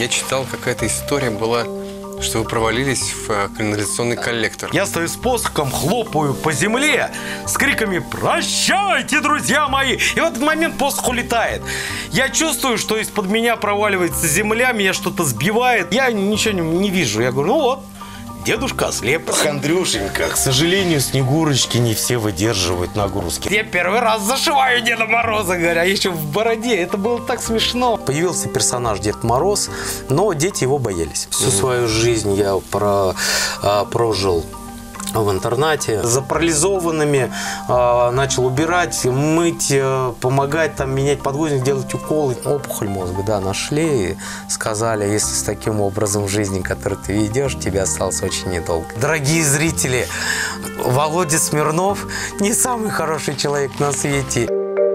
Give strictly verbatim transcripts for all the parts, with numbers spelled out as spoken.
я читал, какая-то история была, что вы провалились в канализационный коллектор. Я стою с посохом, хлопаю по земле с криками «Прощайте, друзья мои!» И в этот момент посох улетает. Я чувствую, что из-под меня проваливается земля, меня что-то сбивает. Я ничего не, не вижу. Я говорю, ну вот, дедушка ослеп. Андрюшенька. К сожалению, Снегурочки не все выдерживают нагрузки. Я первый раз зашиваю Деда Мороза, говоря, еще в бороде. Это было так смешно. Появился персонаж Дед Мороз, но дети его боялись. Всю свою жизнь я про, а, прожил в интернате. За парализованными э, начал убирать, мыть, э, помогать, там, менять подгузник, делать уколы. Опухоль мозга, да, нашли и сказали, если с таким образом жизни, который ты ведешь, тебе осталось очень недолго. Дорогие зрители, Володя Смирнов не самый хороший человек на свете.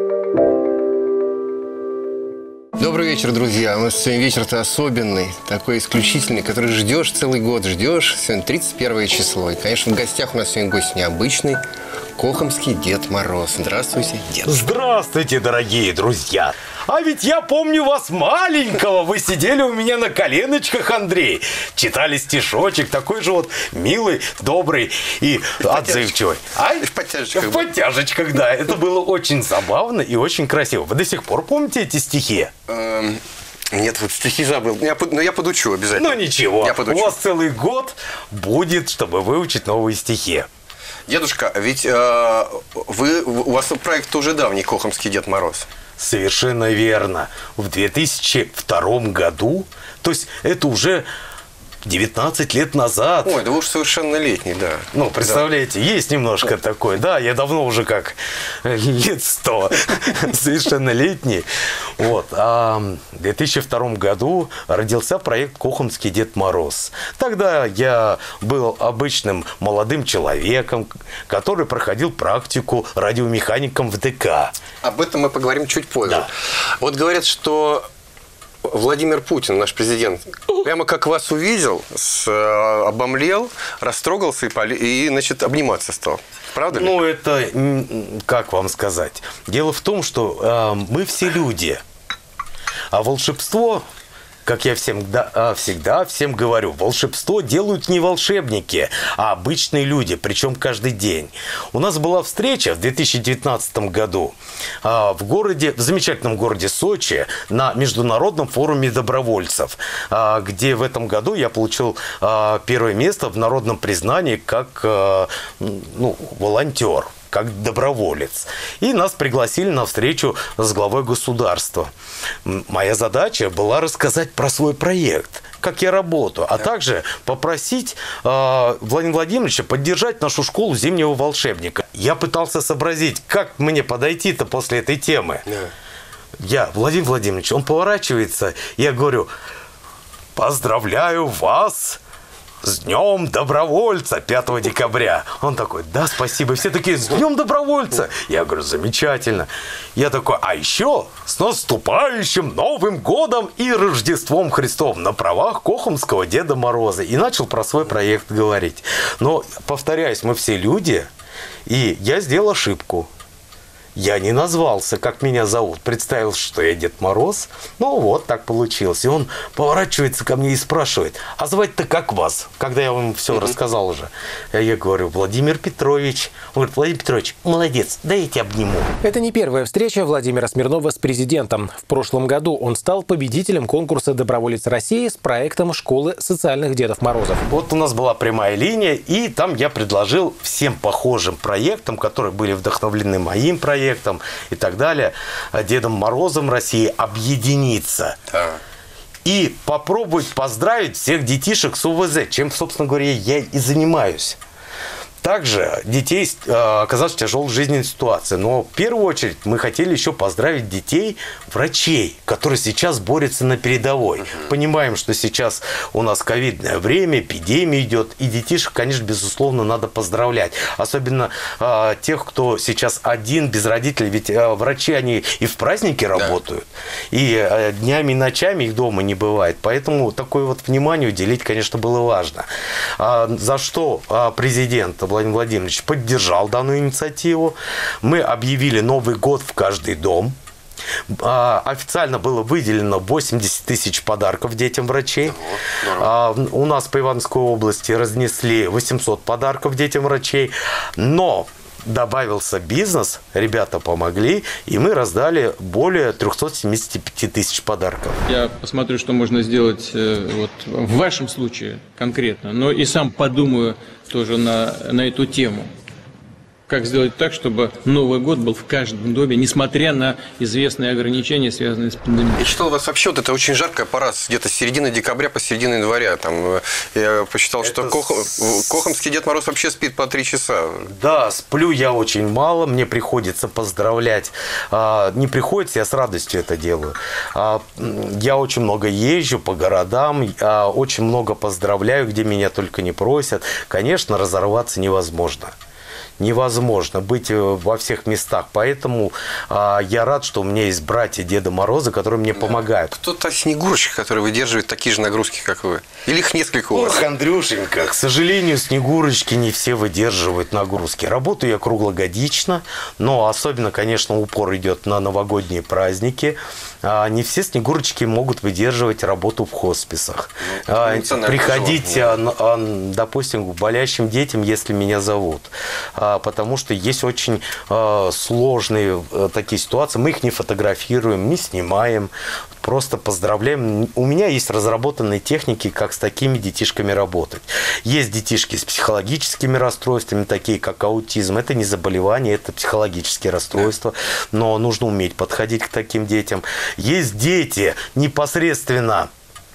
Добрый вечер, друзья. У нас сегодня вечер-то особенный, такой исключительный, который ждешь целый год, ждешь. Сегодня тридцать первое число. И, конечно, в гостях у нас сегодня гость необычный. Кохомский Дед Мороз. Здравствуйте, Дед. Здравствуйте, дорогие друзья. А ведь я помню вас маленького. Вы сидели у меня на коленочках, Андрей. Читали стишочек, такой же вот милый, добрый и отзывчивый. А? В подтяжечках. В подтяжечках, да. Это было очень забавно и очень красиво. Вы до сих пор помните эти стихи? Эм... Нет, вот стихи забыл. Я, но я подучу обязательно. Ну ничего. Я подучу. У вас целый год будет, чтобы выучить новые стихи. Дедушка, ведь э, вы, у вас проект уже давний, Кохомский Дед Мороз. Совершенно верно. В две тысячи втором году, то есть это уже девятнадцать лет назад. Ой, да вы уж совершеннолетний, да. Ну, представляете, да. Есть немножко да. такой. Да, я давно уже как лет сто совершеннолетний. Вот. А в две тысячи втором году родился проект «Кохомский Дед Мороз». Тогда я был обычным молодым человеком, который проходил практику радиомехаником в ДК. Об этом мы поговорим чуть позже. Да. Вот говорят, что Владимир Путин, наш президент, прямо как вас увидел, с, э, обомлел, растрогался и, поли, и, значит, обниматься стал. Правда ли? Ну, это, как вам сказать? Дело в том, что э, мы все люди, а волшебство, как я всегда, всегда всем говорю, волшебство делают не волшебники, а обычные люди, причем каждый день. У нас была встреча в две тысячи девятнадцатом году в городе, в замечательном городе Сочи, на Международном форуме добровольцев, где в этом году я получил первое место в народном признании как ну, волонтер, как доброволец. И нас пригласили на встречу с главой государства. Моя задача была рассказать про свой проект, как я работаю, а да. также попросить э, Владимира Владимировича поддержать нашу школу зимнего волшебника. Я пытался сообразить, как мне подойти-то после этой темы. Да. Я, Владимир Владимирович, он поворачивается, я говорю, поздравляю вас с Днем Добровольца пятого декабря. Он такой, да, спасибо. И все такие, с Днем Добровольца. Я говорю, замечательно. Я такой, а еще с наступающим Новым Годом и Рождеством Христовым на правах Кохомского Деда Мороза. И начал про свой проект говорить. Но, повторяюсь, мы все люди, и я сделал ошибку. Я не назвался, как меня зовут. Представил, что я Дед Мороз. Ну, вот так получилось. И он поворачивается ко мне и спрашивает, а звать-то как вас? Когда я вам все mm-hmm. рассказал уже. Я говорю, Владимир Петрович. Он говорит, Владимир Петрович, молодец, дай я тебя обниму. Это не первая встреча Владимира Смирнова с президентом. В прошлом году он стал победителем конкурса «Доброволец России» с проектом школы социальных Дедов Морозов. Вот у нас была прямая линия, и там я предложил всем похожим проектам, которые были вдохновлены моим проектом, и так далее, Дедом Морозом России объединиться. Да. И попробовать поздравить всех детишек с УВЗ, чем, собственно говоря, я и занимаюсь. Также детей оказалось в тяжелой жизненной ситуации. Но в первую очередь мы хотели еще поздравить детей, врачей, которые сейчас борются на передовой. Uh-huh. Понимаем, что сейчас у нас ковидное время, эпидемия идет, и детишек, конечно, безусловно, надо поздравлять. Особенно э, тех, кто сейчас один, без родителей. Ведь э, врачи, они и в праздники да. работают, и э, днями и ночами их дома не бывает. Поэтому такое вот внимание уделить, конечно, было важно. А, за что а, президент Владимир Владимирович поддержал данную инициативу. Мы объявили Новый год в каждый дом. А, официально было выделено восемьдесят тысяч подарков детям врачей. А, у нас по Ивановской области разнесли восемьсот подарков детям врачей. Но добавился бизнес, ребята помогли, и мы раздали более трёхсот семидесяти пяти тысяч подарков. Я посмотрю, что можно сделать вот, в вашем случае конкретно, но и сам подумаю тоже на, на эту тему. Как сделать так, чтобы Новый год был в каждом доме, несмотря на известные ограничения, связанные с пандемией. Я читал у вас вообще, вот это очень жаркая пора, где-то с середины декабря по середину января. Там, я посчитал, это что Кох... с... Кохомский Дед Мороз вообще спит по три часа. Да, сплю я очень мало, мне приходится поздравлять. А, не приходится, я с радостью это делаю. А, я очень много езжу по городам, а, очень много поздравляю, где меня только не просят. Конечно, разорваться невозможно. Невозможно быть во всех местах. Поэтому а, я рад, что у меня есть братья Деда Мороза, которые мне да. помогают. Кто-то Снегурочка, который выдерживает такие же нагрузки, как вы. Или их несколько у вас? Ох, Андрюшенька, к сожалению, Снегурочки не все выдерживают нагрузки. Работаю я круглогодично, но особенно, конечно, упор идет на новогодние праздники. А, не все Снегурочки могут выдерживать работу в хосписах. Ну, а, приходить, а, а, допустим, к болящим детям, если меня зовут. Потому что есть очень э, сложные э, такие ситуации. Мы их не фотографируем, не снимаем, просто поздравляем. У меня есть разработанные техники, как с такими детишками работать. Есть детишки с психологическими расстройствами, такие как аутизм. Это не заболевание, это психологические расстройства, но нужно уметь подходить к таким детям. Есть дети непосредственно...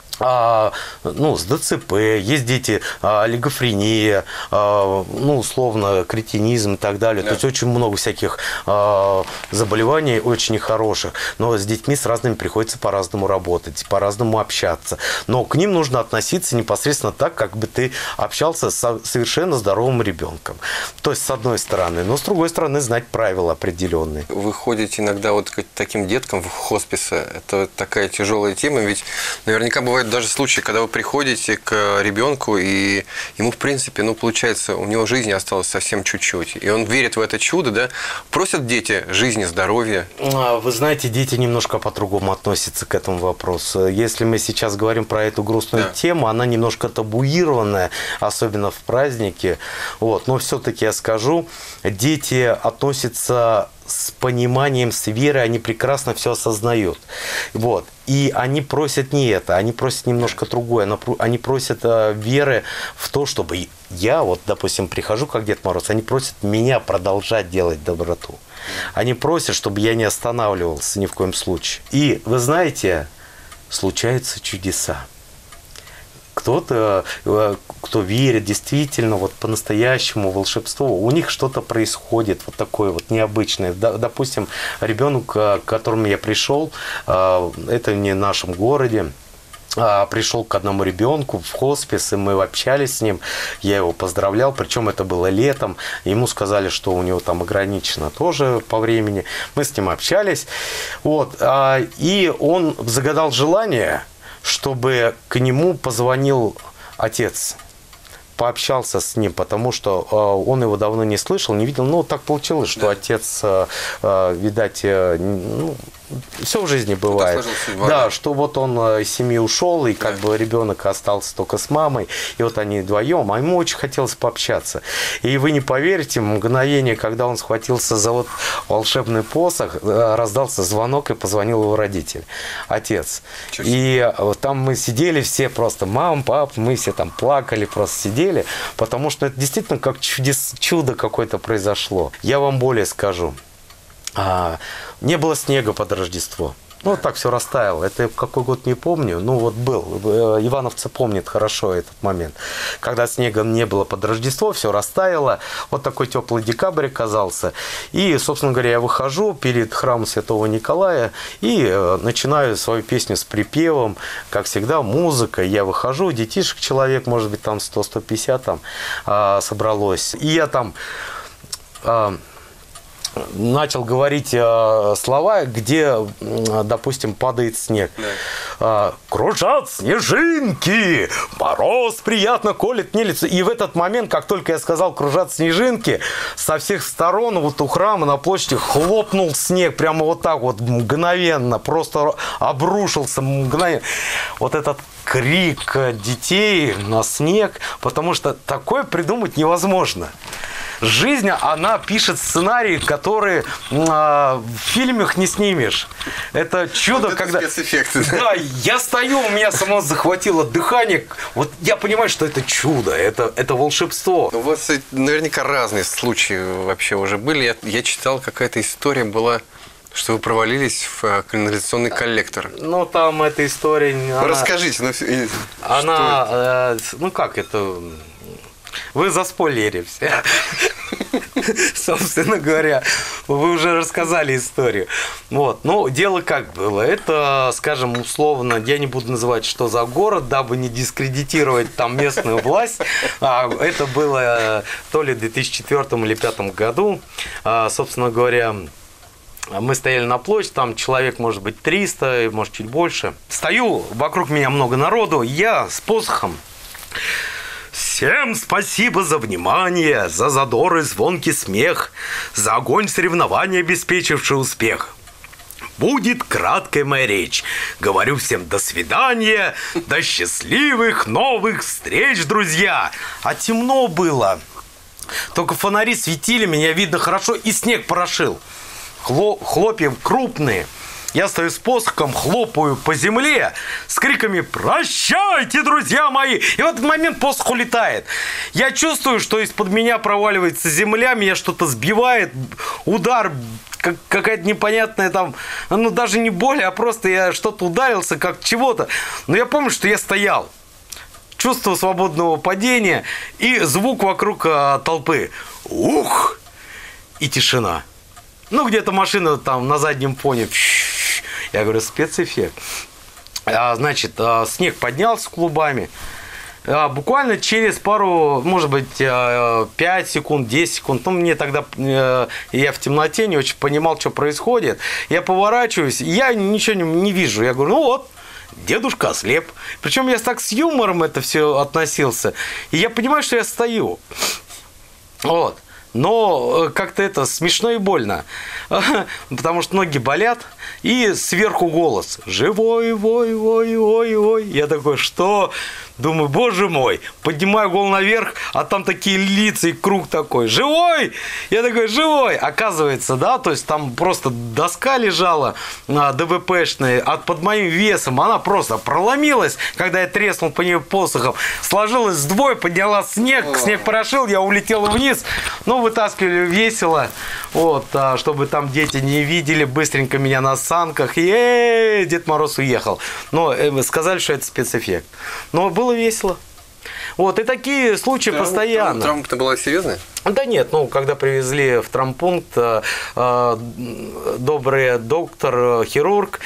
А, ну, с ДЦП, есть дети, а, олигофрения, а, ну, условно, кретинизм и так далее. Да. То есть очень много всяких а, заболеваний очень нехороших. Но с детьми с разными приходится по-разному работать, по-разному общаться. Но к ним нужно относиться непосредственно так, как бы ты общался с совершенно здоровым ребенком. То есть, с одной стороны. Но с другой стороны, знать правила определенные. Вы ходите иногда вот к таким деткам в хосписы. Это такая тяжелая тема, ведь наверняка бывает даже случаи, когда вы приходите к ребенку, и ему, в принципе, ну, получается, у него жизни осталось совсем чуть-чуть. И он верит в это чудо, да? Просят дети жизни, здоровья. Вы знаете, дети немножко по-другому относятся к этому вопросу. Если мы сейчас говорим про эту грустную да. тему, она немножко табуированная, особенно в праздники. Вот. Но все-таки я скажу, дети относятся с пониманием, с верой, они прекрасно все осознают. Вот. И они просят не это, они просят немножко другое. Они просят веры в то, чтобы я, вот, допустим, прихожу как Дед Мороз, они просят меня продолжать делать доброту. Они просят, чтобы я не останавливался ни в коем случае. И, вы знаете, случаются чудеса. Кто-то, кто верит действительно вот по-настоящему волшебству, у них что-то происходит вот такое вот необычное. Допустим, ребенок, к которому я пришел, это не в нашем городе, пришел к одному ребенку в хоспис, и мы общались с ним, я его поздравлял, причем это было летом, ему сказали, что у него там ограничено тоже по времени, мы с ним общались, вот, и он загадал желание, чтобы к нему позвонил отец, пообщался с ним, потому что э, он его давно не слышал, не видел. Ну, так получилось, что да. отец, э, э, видать, э, ну, все в жизни бывает. Судьба, да, да, что вот он из семьи ушел, и как да. бы ребенок остался только с мамой, и вот они вдвоем, а ему очень хотелось пообщаться. И вы не поверите, в мгновение, когда он схватился за вот волшебный посох, раздался звонок, и позвонил его родитель, отец. Чуть-чуть. И вот там мы сидели все просто, мам, пап, мы все там плакали, просто сидели, потому что это действительно как чудес, чудо какое-то произошло. Я вам более скажу. А, не было снега под Рождество. Ну, вот так все растаяло. Это какой год, не помню. Ну, вот был. Ивановцы помнят хорошо этот момент. Когда снега не было под Рождество, все растаяло. Вот такой теплый декабрь оказался. И, собственно говоря, я выхожу перед храмом Святого Николая и начинаю свою песню с припевом. Как всегда, музыка. Я выхожу, детишек человек, может быть, там сто — сто пятьдесят там собралось. И я там... начал говорить э, слова, где, э, допустим, падает снег. Да. Э, «Кружат снежинки, мороз приятно колет мне лицо». И в этот момент, как только я сказал «кружат снежинки», со всех сторон вот у храма на площади хлопнул снег. Прямо вот так вот мгновенно, просто обрушился мгновенно. Вот этот крик детей на снег, потому что такое придумать невозможно. Жизнь, она пишет сценарии, которые э, в фильмах не снимешь. Это чудо, вот когда... Спецэффекты. Да, я стою, у меня само захватило дыхание. Вот я понимаю, что это чудо, это, это волшебство. У вас наверняка разные случаи вообще уже были. Я, я читал, какая-то история была, что вы провалились в канализационный коллектор. Ну, там эта история... Она, расскажите. Ну, она, э, ну как это... Вы заспойлерили все. Собственно говоря, вы уже рассказали историю. Вот. Ну, дело как было. Это, скажем, условно, я не буду называть, что за город, дабы не дискредитировать там местную власть. А, это было то ли в две тысячи четвёртом или две тысячи пятом году. А, собственно говоря, мы стояли на площади, там человек, может быть, триста, может, чуть больше. Стою, вокруг меня много народу, я с посохом. Всем спасибо за внимание, за задор и звонкий смех, за огонь соревнования, обеспечивший успех. Будет краткая моя речь. Говорю всем до свидания, до счастливых новых встреч, друзья. А темно было. Только фонари светили, меня видно хорошо, и снег порошил. Хло- хлопья крупные. Я стою с посохом, хлопаю по земле с криками «Прощайте, друзья мои!» И в этот момент посох улетает. Я чувствую, что из-под меня проваливается земля, меня что-то сбивает, удар, как, какая-то непонятная там, ну даже не боль, а просто я что-то ударился, как чего-то. Но я помню, что я стоял. Чувство свободного падения и звук вокруг а, толпы. Ух! И тишина. Ну, где-то машина там на заднем фоне. Я говорю, спецэффект. А, значит, а, снег поднялся клубами. А, буквально через пару, может быть, пять секунд, десять секунд. Ну, мне тогда, я в темноте не очень понимал, что происходит. Я поворачиваюсь, я ничего не, не вижу. Я говорю, ну вот, дедушка ослеп. Причем я так с юмором это все относился. И я понимаю, что я стою. Вот. Но как-то это смешно и больно, потому что ноги болят, и сверху голос «Живой, вой, вой, вой, вой». Я такой, что? Думаю, боже мой, поднимаю голову наверх, а там такие лица и круг такой. Живой? Я такой, живой. Оказывается, да, то есть там просто доска лежала ДВПшная, а под моим весом она просто проломилась, когда я треснул по ней посохом. Сложилась вдвое, подняла снег, снег порошил, я улетел вниз. Ну, вытаскивали весело, вот, чтобы там дети не видели, быстренько меня на санках. И э-э, Дед Мороз уехал. Но э, сказали, что это спецэффект. Но было весело. Вот, и такие случаи Травм, постоянно. Травма-то была серьезная? Да нет, ну, когда привезли в травмпункт, э, добрый доктор, хирург,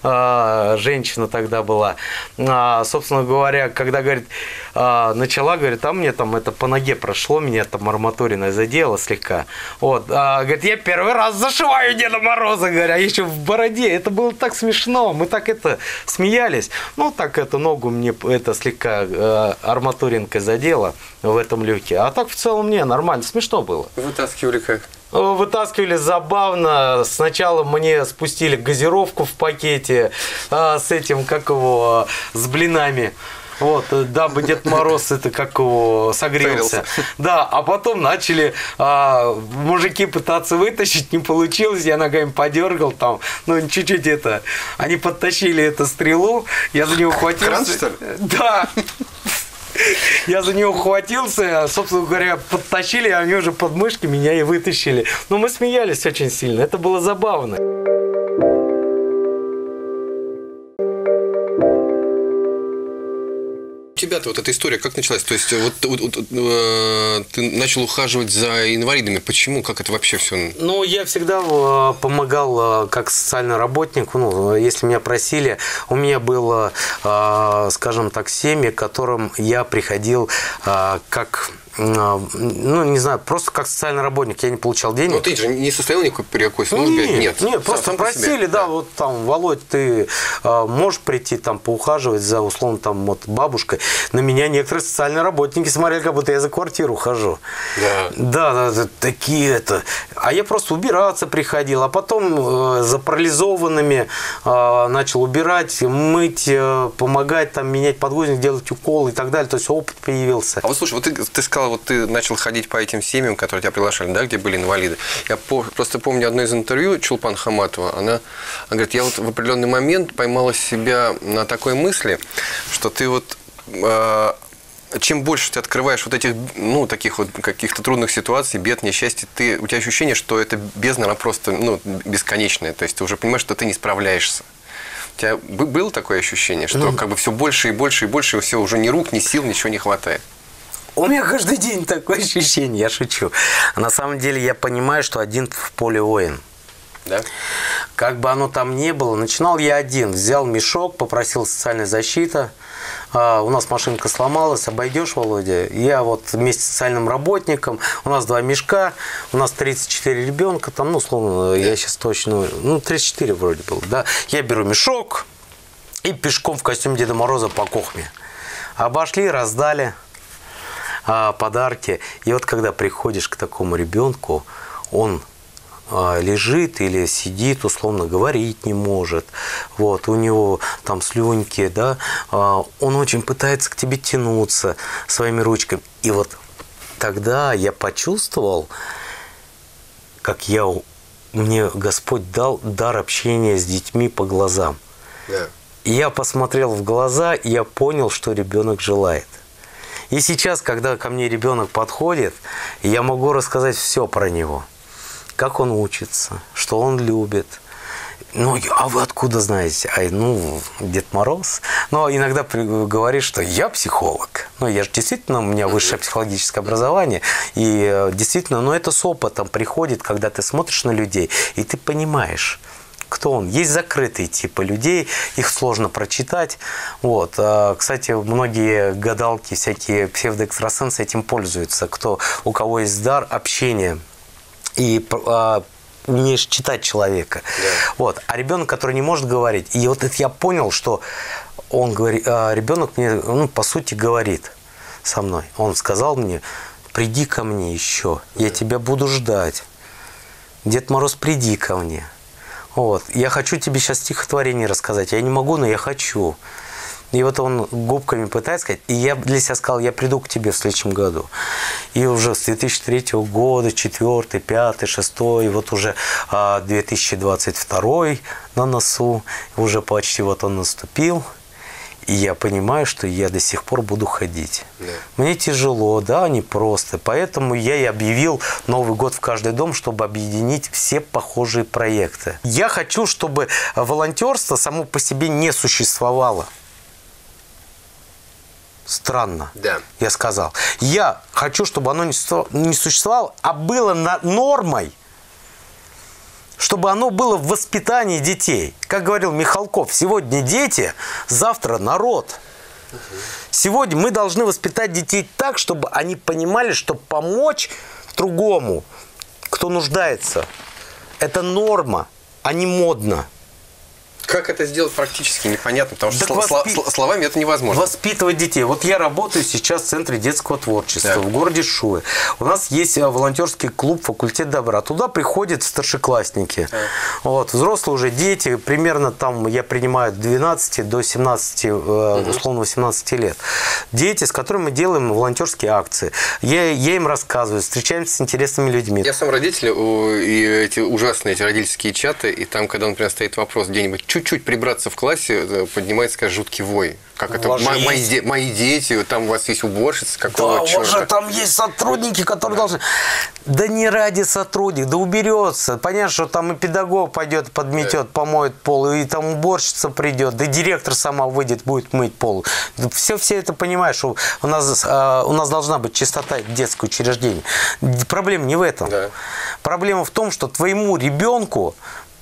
э, женщина тогда была, э, собственно говоря, когда, говорит, э, начала, говорит, а мне там это по ноге прошло, меня там арматуриной задело слегка. Вот, э, говорит, я первый раз зашиваю Деда Мороза, говоря, еще в бороде. Это было так смешно, мы так это смеялись. Ну, так эту ногу мне это слегка э, арматуринкой задело в этом люке. А так в целом не, нормально. Смешно было. Вытаскивали как? Вытаскивали забавно. Сначала мне спустили газировку в пакете а, с этим, как его, с блинами. Вот, дабы Дед Мороз это как его согрелся. Да, а потом начали а, мужики пытаться вытащить, не получилось, я ногами подергал там, ну чуть-чуть это, они подтащили эту стрелу, я за него ухватился. Кран, что ли? Да. Я за него ухватился, собственно говоря, подтащили, а они уже под мышки меня и вытащили. Но мы смеялись очень сильно, это было забавно. У тебя-то вот эта история как началась? То есть вот, вот, вот э, ты начал ухаживать за инвалидами. Почему? Как это вообще все? Ну, я всегда э, помогал э, как социальный работник. Ну, если меня просили, у меня было, э, скажем так, семьи, к которым я приходил э, как ну, не знаю, просто как социальный работник, я не получал денег. Но ты же не состоял никакой при какой службе? Нет, нет, нет, просто сам просили, да, да, вот там, Володь, ты э, можешь прийти там поухаживать за, условно, там, вот бабушкой. На меня некоторые социальные работники смотрели, как будто я за квартиру хожу. Да. Да, да, да, такие это. А я просто убираться приходил, а потом э, за парализованными э, начал убирать, мыть, э, помогать, там, менять подгузник, делать уколы и так далее. То есть опыт появился. А вот слушай, вот ты, ты сказал, вот ты начал ходить по этим семьям, которые тебя приглашали, да, где были инвалиды. Я по, просто помню одно из интервью Чулпан Хаматова. Она, она говорит, я вот в определенный момент поймала себя на такой мысли, что ты вот э, чем больше ты открываешь вот этих, ну, таких вот каких-то трудных ситуаций, бед, несчастья, ты, у тебя ощущение, что эта бездна, она просто, ну, бесконечная. То есть ты уже понимаешь, что ты не справляешься. У тебя было такое ощущение, что ну, как бы все больше и больше и больше, и все уже ни рук, ни сил, ничего не хватает? У меня каждый день такое ощущение, я шучу. На самом деле я понимаю, что один в поле воин. Да? Как бы оно там ни было, начинал я один. Взял мешок, попросил социальной защиты. А, у нас машинка сломалась, обойдешь, Володя? Я вот вместе с социальным работником, у нас два мешка, у нас тридцать четыре ребенка, там, ну, условно, я сейчас точно, ну, тридцать четыре вроде было, да. Я беру мешок и пешком в костюме Деда Мороза по Кохме. Обошли, раздали а, подарки. И вот когда приходишь к такому ребенку, он лежит или сидит, условно, говорить не может, вот, у него там слюньки, да, он очень пытается к тебе тянуться своими ручками. И вот тогда я почувствовал, как я, мне Господь дал дар общения с детьми по глазам. Yeah. И я посмотрел в глаза, и я понял, что ребенок желает. И сейчас, когда ко мне ребенок подходит, я могу рассказать все про него. Как он учится, что он любит. Ну, а вы откуда знаете? А, ну, Дед Мороз. Но иногда говоришь, что я психолог. Ну, я же действительно, у меня высшее психологическое образование. И действительно, ну, это с опытом приходит, когда ты смотришь на людей, и ты понимаешь, кто он. Есть закрытые типы людей, их сложно прочитать. Вот. Кстати, многие гадалки, всякие псевдоэкстрасенсы этим пользуются. Кто, у кого есть дар общения и а, умеешь читать человека. Yeah. Вот. А ребенок, который не может говорить, и вот это я понял, что он говорит, а ребенок мне, ну, по сути, говорит со мной. Он сказал мне: приди ко мне еще, я yeah. тебя буду ждать. Дед Мороз, приди ко мне. Вот. Я хочу тебе сейчас стихотворение рассказать. Я не могу, но я хочу. И вот он губками пытается сказать, и я для себя сказал, я приду к тебе в следующем году. И уже с две тысячи третьего года, четвёртый, пятый, шестой, вот уже две тысячи двадцать второй на носу, уже почти вот он наступил. И я понимаю, что я до сих пор буду ходить. Да. Мне тяжело, да, непросто. Поэтому я и объявил Новый год в каждый дом, чтобы объединить все похожие проекты. Я хочу, чтобы волонтерство само по себе не существовало. Странно, да. Я сказал. Я хочу, чтобы оно не существовало, а было нормой, чтобы оно было в воспитании детей. Как говорил Михалков, сегодня дети, завтра народ. Угу. Сегодня мы должны воспитать детей так, чтобы они понимали, что помочь другому, кто нуждается, это норма, а не модно. Как это сделать практически, непонятно, потому что сло воспи... словами это невозможно. Воспитывать детей. Вот я работаю сейчас в Центре детского творчества, да, в городе Шуе. У нас есть волонтерский клуб «Факультет добра». Туда приходят старшеклассники. Да. Вот, взрослые уже дети, примерно там я принимаю от двенадцати до семнадцати, угу. условно восемнадцати лет. Дети, с которыми мы делаем волонтерские акции. Я, я им рассказываю, встречаемся с интересными людьми. Я сам родитель, и эти ужасные эти родительские чаты, и там, когда, например, стоит вопрос где-нибудь чуть-чуть прибраться в классе, поднимается, скажем, жуткий вой. Как это? Мои, де мои дети, там у вас есть уборщица, какого да, черта? у вас же там есть сотрудники, которые должны... Да не ради сотрудников, да уберется. Понятно, что там и педагог пойдет, подметет, да, помоет пол, и там уборщица придет, да директор сама выйдет, будет мыть пол. Все, все это понимают, что у нас, у нас должна быть чистота детского учреждения. Проблема не в этом. Да. Проблема в том, что твоему ребенку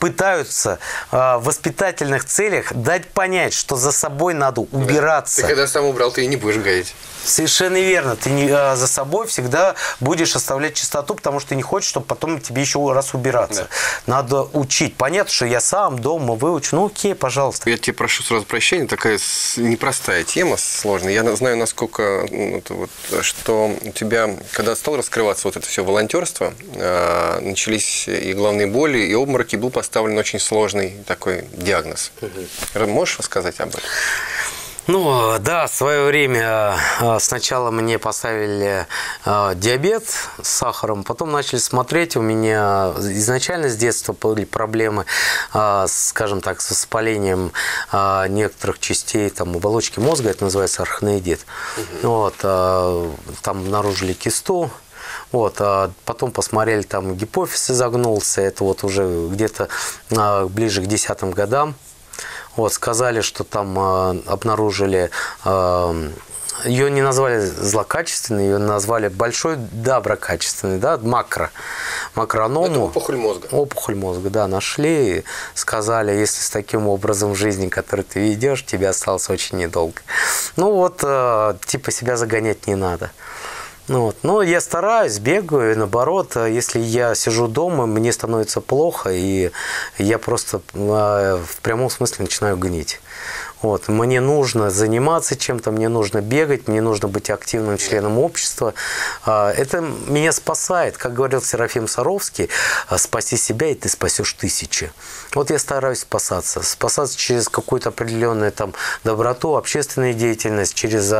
пытаются э, в воспитательных целях дать понять, что за собой надо убираться. Ты когда сам убрал, ты и не будешь гадить. Совершенно верно. Ты не, а, за собой всегда будешь оставлять чистоту, потому что ты не хочешь, чтобы потом тебе еще раз убираться. Да. Надо учить. Понятно, что я сам дома выучу. Ну окей, пожалуйста. Я тебе прошу сразу прощения. Такая непростая тема, сложная. Я знаю, насколько, вот, что у тебя, когда стал раскрываться вот это все волонтерство, начались и головные боли, и обмороки, был поставлен очень сложный такой диагноз. Угу. Можешь рассказать об этом? Ну, да, в свое время сначала мне поставили диабет с сахаром, потом начали смотреть, у меня изначально с детства были проблемы, скажем так, с воспалением некоторых частей там, оболочки мозга, это называется арахноидит. Угу. Вот, там обнаружили кисту. Вот, а потом посмотрели, там гипофиз изогнулся, это вот уже где-то ближе к десятым годам. Вот, сказали, что там э, обнаружили, э, ее не назвали злокачественной, ее назвали большой доброкачественной, да, макро, макроному. Это опухоль мозга. Опухоль мозга, да, нашли, сказали, если с таким образом жизни, который ты ведешь, тебе осталось очень недолго. Ну вот, э, типа себя загонять не надо. Ну, вот. Но я стараюсь, бегаю, и наоборот, если я сижу дома, мне становится плохо, и я просто в прямом смысле начинаю гнить. Вот. Мне нужно заниматься чем-то, мне нужно бегать, мне нужно быть активным членом общества. Это меня спасает. Как говорил Серафим Саровский, спаси себя, и ты спасешь тысячи. Вот я стараюсь спасаться. Спасаться через какую-то определенную там, доброту, общественную деятельность, через,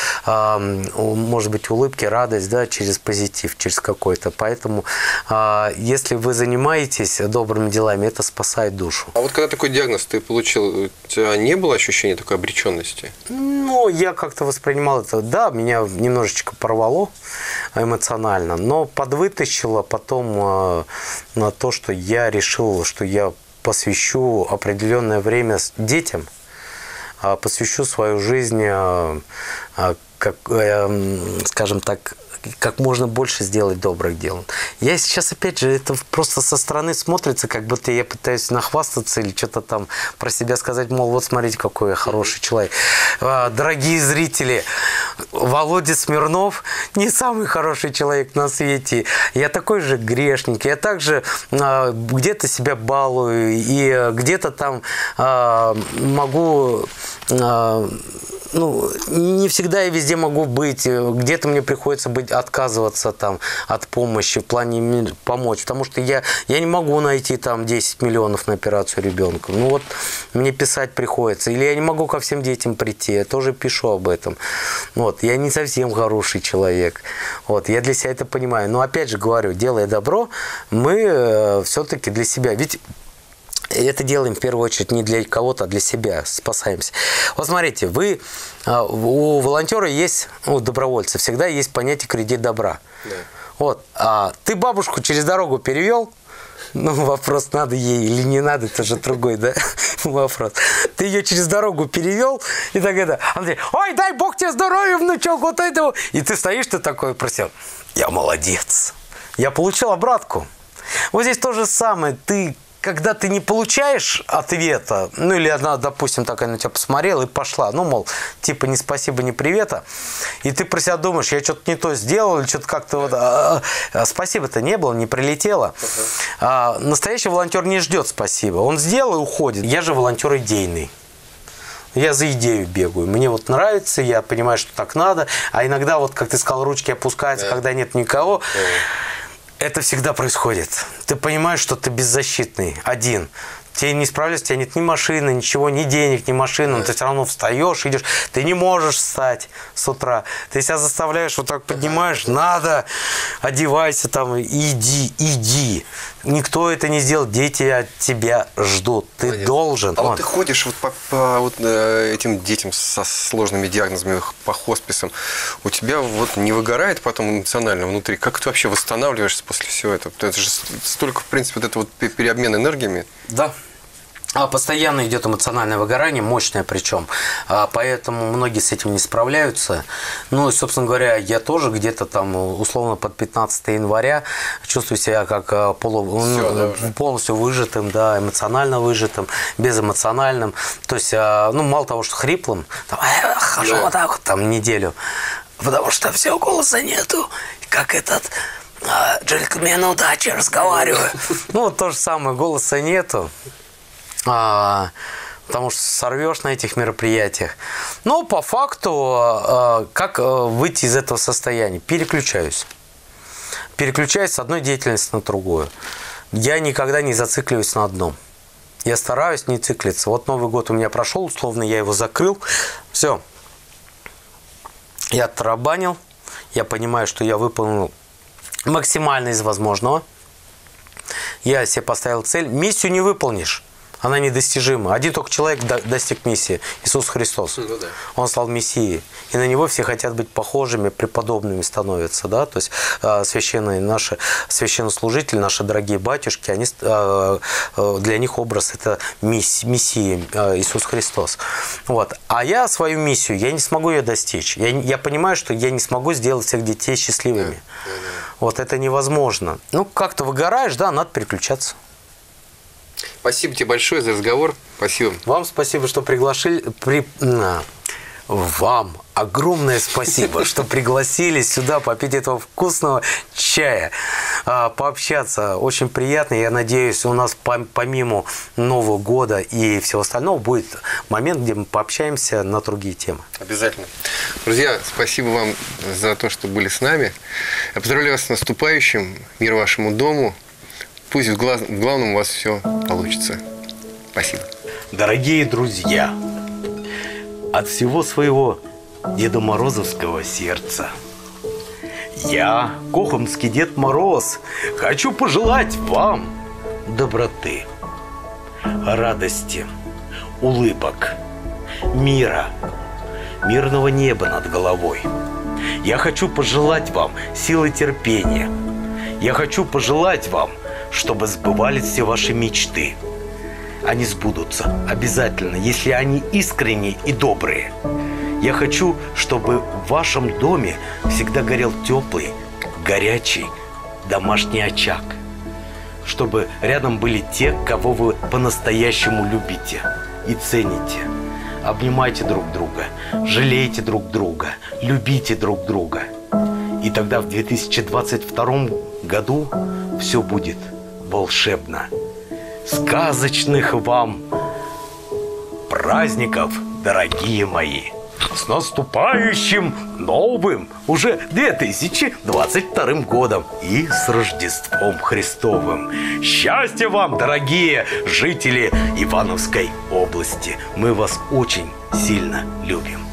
может быть, улыбки, радость, да, через позитив, через какой-то. Поэтому, если вы занимаетесь добрыми делами, это спасает душу. А вот когда такой диагноз ты получил, у тебя не было ощущения такой обреченности? Ну, я как-то воспринимал это, да, меня немножечко порвало эмоционально, но подвытащило потом э, на то, что я решил, что я посвящу определенное время детям, э, посвящу свою жизнь, э, э, как, э, скажем так, как можно больше сделать добрых дел. Я сейчас, опять же, это просто со стороны смотрится, как будто я пытаюсь нахвастаться или что-то там про себя сказать, мол, вот смотрите, какой я хороший человек. Дорогие зрители, Володя Смирнов не самый хороший человек на свете. Я такой же грешник. Я также где-то себя балую и где-то там могу... Ну, не всегда я везде могу быть, где-то мне приходится быть, отказываться там, от помощи, в плане помочь, потому что я, я не могу найти там десять миллионов на операцию ребенка. Ну вот мне писать приходится, или я не могу ко всем детям прийти, я тоже пишу об этом. Вот, я не совсем хороший человек, вот, я для себя это понимаю. Но опять же говорю, делая добро, мы э, все-таки для себя, ведь это делаем в первую очередь не для кого-то, а для себя, спасаемся. Вот смотрите, вы, у волонтера есть, у добровольца всегда есть понятие кредит добра. Да. Вот, а ты бабушку через дорогу перевел, ну вопрос, надо ей или не надо, это же другой, да, вопрос. Ты ее через дорогу перевел, и так это, Андрей, ой, дай бог тебе здоровья, внучок, вот этого. И ты стоишь, ты такой просил, я молодец, я получил обратку. Вот здесь то же самое, ты... Когда ты не получаешь ответа, ну или она, допустим, такая на тебя посмотрела и пошла, ну, мол, типа ни спасибо, ни привета, и ты про себя думаешь, я что-то не то сделал, или что-то как-то вот, а, а, спасибо-то не было, не прилетело. Uh-huh. А, настоящий волонтер не ждет спасибо, он сделал и уходит. Я же волонтер идейный. Я за идею бегаю. Мне вот нравится, я понимаю, что так надо, а иногда, вот как ты сказал, ручки опускаются, yeah. когда нет никого. Yeah. Это всегда происходит. Ты понимаешь, что ты беззащитный, один. Тебе не справляешься, у тебя нет ни машины, ничего, ни денег, ни машины, но ты все равно встаешь, идешь. Ты не можешь встать с утра. Ты себя заставляешь, вот так поднимаешь, надо, одевайся там, иди, иди. Никто это не сделает, дети от тебя ждут. Ты Молодец. Должен. А вот. вот ты ходишь вот по, по вот, этим детям со сложными диагнозами, по хосписам, у тебя вот не выгорает потом эмоционально внутри? Как ты вообще восстанавливаешься после всего этого? Это же столько, в принципе, вот это вот переобмен энергиями. Да. А постоянно идет эмоциональное выгорание, мощное причем. А поэтому многие с этим не справляются. Ну и, собственно говоря, я тоже где-то там условно под пятнадцатое января чувствую себя как полу, Всё, ну, да, полностью выжатым, да, эмоционально выжатым, безэмоциональным. То есть, ну, мало того, что хриплым, там, я хожу да. вот так вот там неделю, потому что все, голоса нету, как этот... джентльмен удачи, разговариваю. Ну, вот то же самое, голоса нету. А, потому что сорвешь на этих мероприятиях. Но по факту, а, как выйти из этого состояния? Переключаюсь. Переключаюсь с одной деятельности на другую. Я никогда не зацикливаюсь на одном. Я стараюсь не циклиться. Вот Новый год у меня прошел, условно, я его закрыл. Все. Я оттарабанил. Я понимаю, что я выполнил максимально из возможного. Я себе поставил цель. Миссию не выполнишь. Она недостижима. Один только человек достиг миссии. Иисус Христос. Ну, да. Он стал Мессией. И на него все хотят быть похожими, преподобными становятся. Да? То есть священные наши священнослужители, наши дорогие батюшки, они, для них образ это Мессия, Иисус Христос. Вот. А я свою миссию, я не смогу ее достичь. Я, я понимаю, что я не смогу сделать всех детей счастливыми. Да, да, да. Вот это невозможно. Ну, как-то выгораешь, да, надо переключаться. Спасибо тебе большое за разговор. Спасибо. Вам спасибо, что приглашили. При... Вам огромное спасибо, что пригласили сюда попить этого вкусного чая, пообщаться. Очень приятно. Я надеюсь, у нас помимо Нового года и всего остального будет момент, где мы пообщаемся на другие темы. Обязательно. Друзья, спасибо вам за то, что были с нами. Я поздравляю вас с наступающим. Мир вашему дому. Пусть в, глаз... в главном у вас все получится. Спасибо. Дорогие друзья, от всего своего Деда Морозовского сердца я, Кохомский Дед Мороз, хочу пожелать вам доброты, радости, улыбок, мира, мирного неба над головой. Я хочу пожелать вам силы терпения. Я хочу пожелать вам, чтобы сбывались все ваши мечты. Они сбудутся обязательно, если они искренние и добрые. Я хочу, чтобы в вашем доме всегда горел теплый, горячий домашний очаг. Чтобы рядом были те, кого вы по-настоящему любите и цените. Обнимайте друг друга, жалейте друг друга, любите друг друга. И тогда в две тысячи двадцать втором году все будет волшебно. Сказочных вам праздников, дорогие мои! С наступающим новым, уже две тысячи двадцать вторым годом и с Рождеством Христовым! Счастья вам, дорогие жители Ивановской области! Мы вас очень сильно любим!